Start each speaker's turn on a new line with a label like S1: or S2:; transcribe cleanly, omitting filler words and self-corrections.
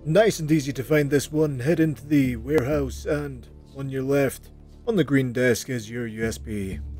S1: Nice and easy to find this one. Head into the warehouse and on your left, on the green desk is your USB.